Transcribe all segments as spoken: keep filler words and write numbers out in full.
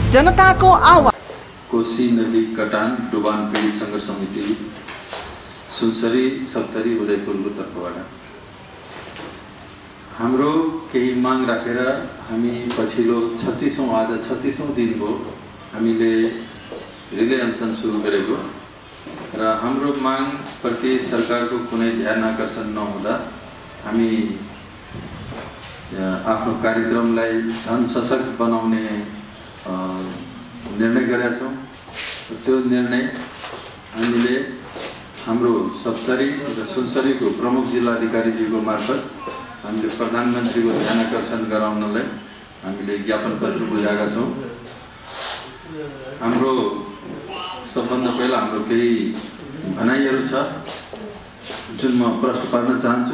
जनताको आवाज। कोशी नदी कटान डुबान पीडित संघर्ष समिति सुनसरी सप्तरी उदयपुरको तर्फबाट हाम्रो केही माग राखेर हामी पछिल्लो छत्तीसौं आज छत्तीसौं दिन हो हामीले रिले अनसन सुरु गरेको र हाम्रो माग प्रति सरकारको कुनै ध्यान आकर्षण नहुँदा हामी आफ्नो कार्यक्रमलाई झन सशक्त बनाउने निर्णय गरेका छौं। त्यो निर्णय हामीले हाम्रो सप्तरी र सुनसरीको प्रमुख जिल्ला अधिकारीजीको मार्फत हामीले प्रधानमन्त्रीको ध्यान आकर्षण गराउनलाई हामीले ज्ञापन पत्र बुझाएका छौं। हाम्रो सबभन्दा पहिला हाम्रो केही भनाइहरू छ जुन म प्रश्न पार्न चाहन्छु।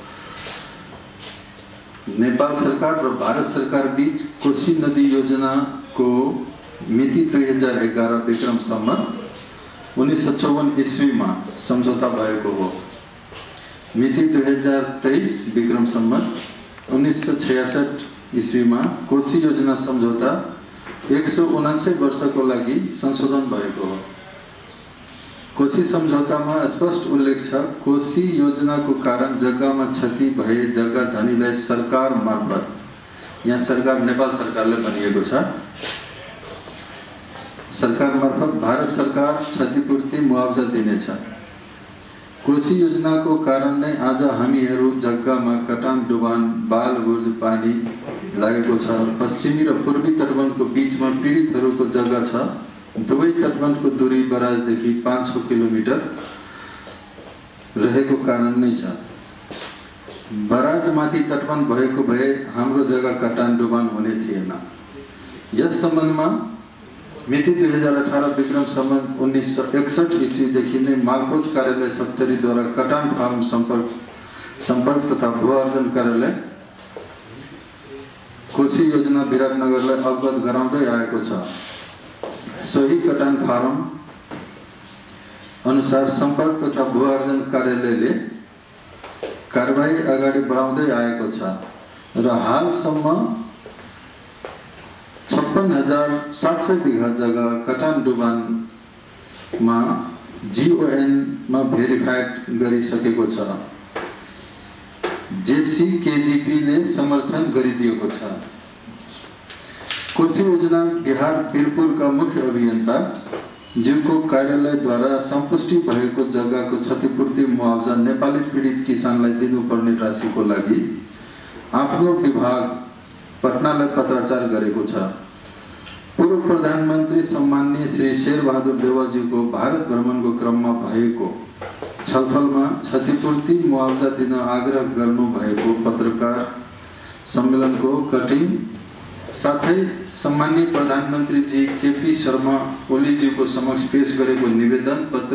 नेपाल सरकार र भारत सरकार बीच कोशी नदी योजना को मिति दुई हजार एघार विक्रम सम्मत उन्नीस सौ चौवन ईस्वी में सम्झौता भएको हो। मिति दुई हजार तेईस विक्रम सम्मत उन्नीस सौ छियासठ ईस्वी में कोशी योजना सम्झौता एक सौ उनासी वर्ष को लागि संशोधन भएको हो। कोशी सम्झौता में स्पष्ट उल्लेख छ कोशी योजना को कारण जग्गा में क्षति भए जग्गा धनीलाई सरकार मार्फत, यहाँ सरकार नेपाल सरकारले भनिएको छ, सरकार मार्फत भारत सरकार क्षतिपूर्ति मुआवजा दिनेछ। कोशी योजना को कारण नै आज हामीहरू जग्गामा कटान डुबान बाल गुर्ज पानी लागेको छ। पश्चिमी र पूर्वी तटबन्धको बीचमा पीडितहरूको जग्गा छ। दुवै तटबन्धको दूरी बराजदेखि पाँच सौ किलोमिटर रहेको कारण नै छ। बराजमाथि तटबन्ध भएको भए हाम्रो जग्गा कटान डुबान हुने थिएन। यस सम्बन्धमा मिति दुई हजार अठारह विक्रम सम्बन्ध उन्नीस सौ एकसठ ईस्वीदेखि नै मालपोत कार्यालय सप्तरीद्वारा कटान फार्म सम्पर्क सम्पर्क तथा भू अर्जन कार्यालय कोशी योजना विराटनगरलाई अवगत गराउँदै आएको छ। सोही कटान फार्म अनुसार सम्पर्क तथा भू अर्जन कार्यालयले कारबाही अगाडि बढाउँदै आएको छ र हालसम्म छप्पन हजार सात सय बिघा जग्गा कटान डुबान में जीओएन में भेरिफाइड गरिसकेको छ। जेसी केजीपी ले समर्थन गरिदिएको छ। कोशी योजना बिहार बिरपुर का मुख्य अभियन्ता जिनको कार्यालय द्वारा संपुष्टि भएको जग्गाको क्षतिपूर्ति मुआवजा नेपाली पीडित किसानलाई दिनुपर्ने राशिको लागि आफ्नो विभाग पटनालाई पत्राचार गरेको छ। पूर्व प्रधानमन्त्री सम्माननीय श्री शेरबहादुर देउवाजीको भारत भ्रमणको क्रममा भएको छलफलमा क्षतिपूर्ति मुआवजा दिन आग्रह गर्नु भएको पत्रकार सम्मेलनको कटिङ साथै सम्माननीय प्रधानमन्त्री जी केपी शर्मा ओलीजीको समक्ष पेश गरेको निवेदन पत्र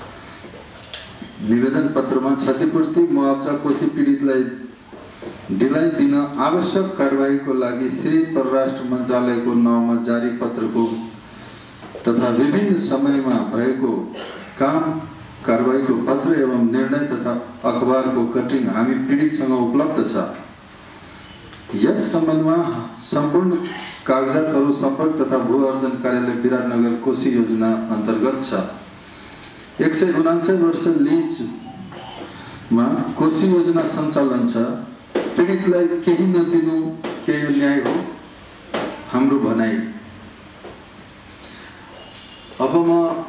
निवेदन पत्रमा क्षतिपूर्ति मुआवजा कोशी पीडितलाई ढिलाइ दिन आवश्यक कारबाहीको लागि श्री परराष्ट्र मन्त्रालयको नाउँमा जारी पत्रको तथा विभिन्न समयमा भएको काम कारबाहीको पत्र एवं निर्णय तथा अखबारको कटिङ हामी पीडितसँग उपलब्ध छ। यस सम्बन्धमा सम्पूर्ण कागजातहरू सम्पर्क तथा भू अर्जन कार्यालय विराटनगर कोशी योजना अन्तर्गत छ। एक सय उनान्सय वर्ष लीजमा कोशी योजना सञ्चालन छ। पीडितलाई केही नदिनु के यो न्याय हो? हाम्रो भनाइ। अब म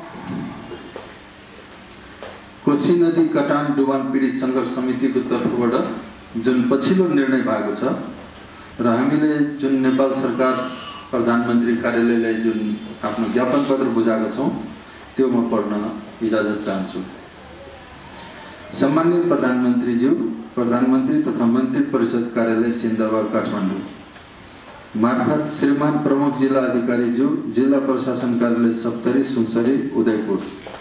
कोशी नदी कटान डुबान पीडित संघर्ष समितिको तर्फबाट जुन पछिल्लो निर्णय भएको छ र हामीले जुन नेपाल सरकार प्रधानमन्त्री कार्यालयलाई जुन आफ्नो ज्ञापन पत्र बुझाएका छौं त्यो म पढ्न इजाजत चाहन्छु। सम्माननीय प्रधानमन्त्रीज्यू, प्रधानमन्त्री तथा मन्त्री परिषद कार्यालय सिन्धुवार काठमाडौँ मार्फत श्रीमान प्रमुख जिल्ला अधिकारीज्यू, जिल्ला प्रशासन कार्यालय सप्तरी सुनसरी उदयपुर,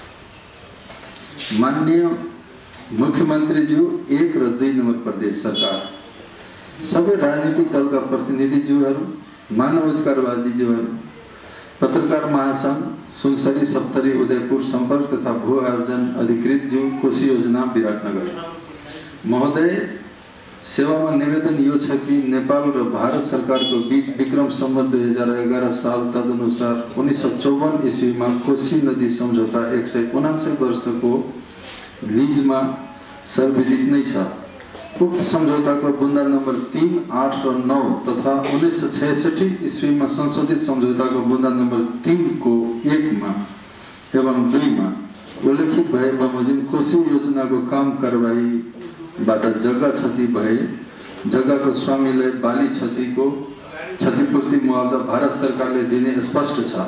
माननीय मुख्यमन्त्रीज्यू एक र दुई नम्बर प्रदेश सरकार, सबै राजनीतिक दलका प्रतिनिधिज्यूहरू, मानवाधिकारवादीज्यूहरू, पत्रकार महासंघ सुनसरी सप्तरी उदयपुर संपर्क तथा भू अर्जन अधिकृत ज्यू कोशी योजना विराटनगर महोदय, सेवामा निवेदन यो छ कि नेपाल र भारत सरकारको बीच विक्रम सम्वत दुई हजार एघार साल तदनुसार उन्नीस सौ चौवन ईस्वीमा कोशी नदी सम्झौता एक सय उनान्सय वर्षको लिजमा सर्वविदित नै छ। उक्त सम्झौताको बुँदा नम्बर तीन, आठ र नौ तथा उन्नीस सौ छयसठी ईस्वीमा संशोधित सम्झौताको बुँदा नम्बर तीन को एकमा एवं दुईमा उल्लेखित भए बमोजिम कोशी योजनाको काम कारबाहीबाट जग्गा क्षति भए जग्गाको स्वामीलाई बाली क्षतिको क्षतिपूर्ति मुआवजा भारत सरकारले दिने स्पष्ट छ।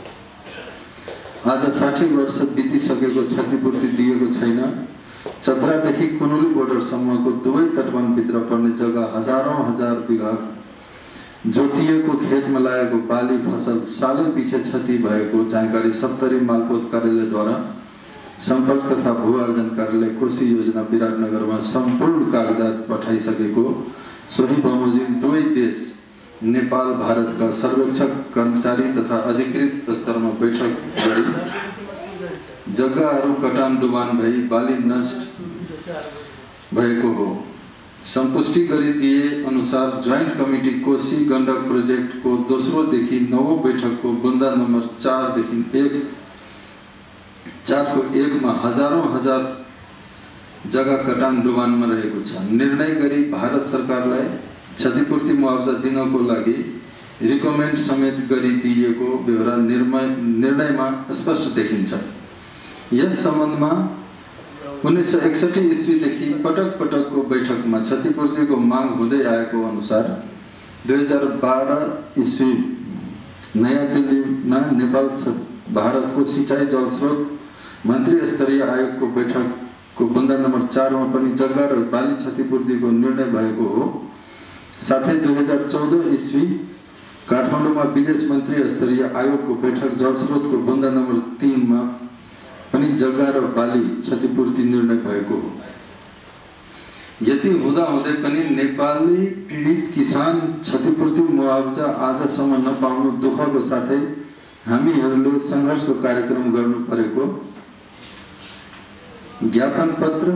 आज साठी वर्ष बितिसकेको क्षतिपूर्ति दिएको छैन। चतरादेखि कुनुली बोर्डरसम्मको दुवै तटबन्धभित्र पर्ने जग्गा हजारौं हजार बिघा जोतिएको खेतमा लागेको बाली फसल सालै पछि क्षति भएको जानकारी सप्तरी मालपोत कार्यालयद्वारा सम्पर्क तथा भू आर्जन कार्यालय कोशी योजना विराटनगरमा सम्पूर्ण कागजात पठाइसकेको सोही बमोजिम दुवै देश नेपाल भारतका सर्वेक्षक कर्मचारी तथा अधिकृत स्तरमा बैठक गरी जग्गाहरू कटान डुबान भई बाली नष्ट भएको हो। संपुष्टि गरिदिए अनुसार ज्वाइंट कमिटी कोशी गण्डक प्रोजेक्टको दोस्रोदेखि नवौं बैठकको बुँदा नम्बर चारदेखि एक चारको एकमा हजारौं हजार जग्गा कटान डुबानमा रहेको छ। निर्णय गरी भारत सरकारलाई क्षतिपूर्ति मुआवजा दिनको लागि रिकमेन्ड समेत गरिदिएको बेहोरा निर्णयमा स्पष्ट देखिन्छ। यस सम्बन्धमा उन्नीस सौ एकसठी ईस्वीदेखि पटक पटकको बैठकमा क्षतिपूर्तिको माग हुँदै आएको अनुसार दुई हजार बाह्र ईस्वी नयाँ दिल्लीमा नेपाल भारतको सिंचाई जलस्रोत मन्त्री स्तरीय आयोगको बैठकको बुँदा नम्बर चारमा पनि जग्गा र बाली क्षतिपूर्तिको निर्णय भएको हो। साथै दुई हजार चौध ईस्वी काठमाडौँमा विदेश मन्त्री स्तरीय आयोगको बैठक जलस्रोतको बुँदा नम्बर तीनमा पनि जग्गा र बाली क्षतिपूर्ति निर्णय भएको हो। यति हुँदा हुँदै पनि नेपाली पीडित किसान क्षतिपूर्ति मुआवजा आजसम्म नपाउनु दुःखको साथै हामीहरूले सङ्घर्षको कार्यक्रम गर्नु परेको ज्ञापन पत्र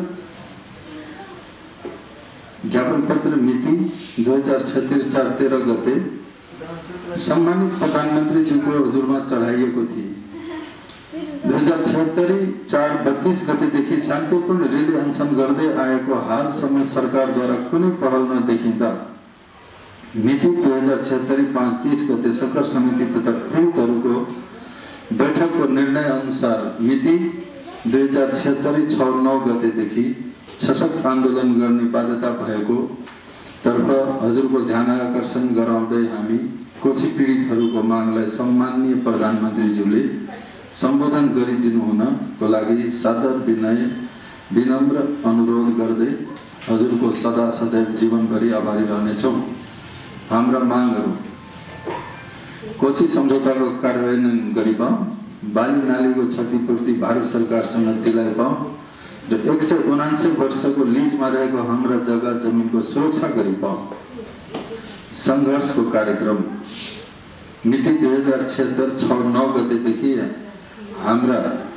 ज्ञापन पत्र मिति दुई हजार छत्तीस चार तेरह गते सम्मानित प्रधानमन्त्रीज्यूको हजुरमा चढाइएको थियो। दुई हजार छत्तरी चार बत्तीस गतेदेखि शान्तिपूर्ण रेली अनसन गर्दै आएको हालसम्म सरकारद्वारा कुनै पहल नदेखिँदा मिति दुई हजार छत्तरी पाँच तीस गते सकर समिति तथा पीडितहरूको बैठकको निर्णय अनुसार मिति दुई हजार छत्तरी छ नौ गतेदेखि सशक्त आन्दोलन गर्ने बाध्यता भएको तर्फ हजुरको ध्यान आकर्षण गराउँदै हामी कोशी पीडितहरूको मागलाई सम्माननीय प्रधानमन्त्रीज्यूले सम्बोधन गरिदिनु हुनको लागि सादर विनय विनम्र अनुरोध गर्दै हजुरको सदा सदैव जीवनभरि आभारी रहनेछौँ। हाम्रा मागहरू कोशी सम्झौताको कार्यान्वयन गरिपाउँ, बाली नालीको क्षतिपूर्ति भारत सरकारसँग दिलाइपाउँ र एक सय उनान्सय वर्षको लिजमा रहेको हाम्रा जग्गा जमिनको सुरक्षा गरिपाउँ। सङ्घर्षको कार्यक्रम मिति दुई हजार छत्तर छ नौ गतेदेखि हाम्रा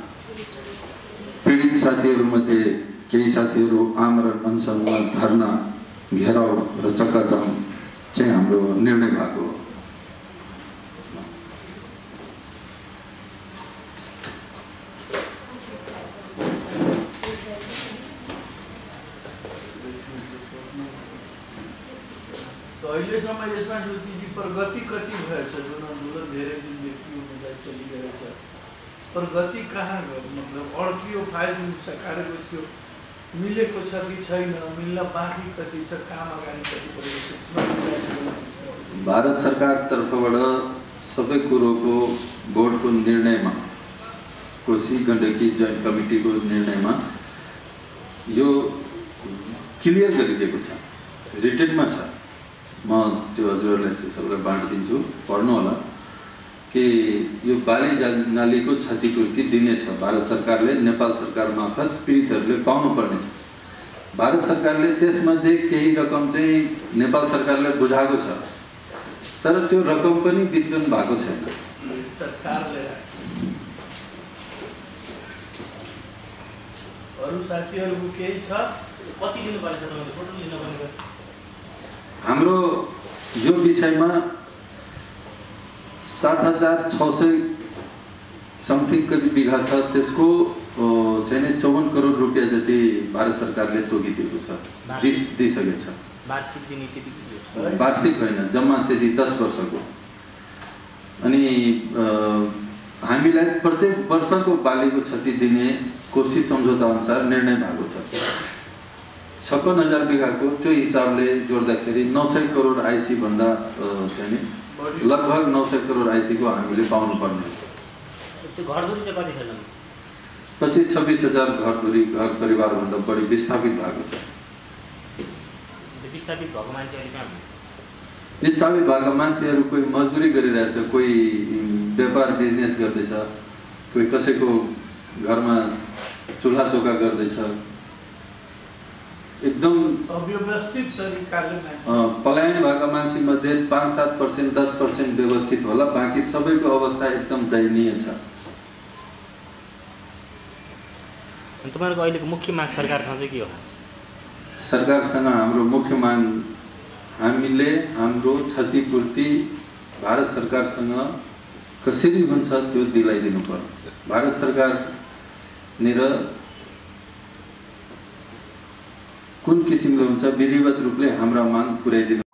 पीडित साथीहरूमध्ये केही साथीहरू आमरण अनसनमा धरना घेराउ र चक्काजाम चाहिँ हाम्रो निर्णय भएको हो। अहिलेसम्म यसमा ज्योतिजी प्रगति कति भएछ? जुन आन्दोलन धेरै दिनदेखि हुँदै चलिरहेछ, प्रगति कहाँ गयो? मतलब अड्कियो, फाइल सकारेको थियो, मिलेको छ कि छैन, मिल्न बाँकी कति छ, काम अगाडि कति बढेको छ? भारत सरकार तर्फबाट सबै कुरोको बोर्डको निर्णयमा, कोशी गण्डकी जोइन्ट कमिटीको निर्णयमा यो क्लियर गरिदिएको छ, रिटेनमा छ। म त्यो हजुरहरूलाई सबैलाई बाँडिदिन्छु, पढ्नु होला कि यो बाली नालीको क्षतिपूर्ति दिनेछ भारत सरकारले नेपाल सरकार मार्फत पीडितहरूले पाउनुपर्नेछ। भारत सरकारले त्यसमध्ये केही रकम चाहिँ नेपाल सरकारले बुझाएको छ, तर त्यो रकम पनि वितरण भएको छैन। सरकारले अरू साथीहरूको केही छ, कति लिनुपर्छ? तपाईँले टोटल लिनुपर्ने हाम्रो यो विषयमा सात हजार छ सय समथिङ कति बिघा छ, त्यसको चाहिँ नि चौवन करोड रुपियाँ जति भारत सरकारले तोकिदिएको छ, दिस दिइसकेको छ। वार्षिक दिने त्यति वार्षिक होइन, जम्मा त्यति दस वर्षको। अनि हामीलाई प्रत्येक वर्षको बालीको क्षति दिने कोशी सम्झौता अनुसार निर्णय भएको छ। छप्पन्न हजार बिघाको त्यो हिसाबले जोड्दाखेरि नौ सय करोड आइसी भन्दा चाहिँ नि लगभग नौ सय करोड आइसीको हामीले पाउनुपर्ने। त्यो घरधुरी चाहिँ कति छ? पच्चिस छब्बिस हजार घरधुरी घर परिवारभन्दा बढी विस्थापित भएको छ। विस्थापित भएको मान्छेहरू कहाँ हुन्छ? विस्थापित भएका मान्छेहरू कोही मजदुरी गरिरहेछ, कोही व्यापार बिजनेस गर्दैछ, कोही कसैको घरमा चुल्हा चौका गर्दैछ। एकदम अव्यवस्थित तरिकाले पलायन भएका मान्छे मध्ये पाँच सात पर्सेन्ट दस पर्सेन्ट व्यवस्थित होला, बाँकी सबैको अवस्था एकदम दयनीय छ। तपाईँहरूको अहिलेको मुख्य माग सरकारसँग चाहिँ के हो? सरकारसँग हाम्रो मुख्य माग, हामीले हाम्रो क्षतिपूर्ति भारत सरकारसँग कसरी हुन्छ त्यो दिलाइदिनु पर्यो। भारत सरकार निर कुन किसिमले हुन्छ विधिवत रूपले हाम्रा माग पुर्याइदिनु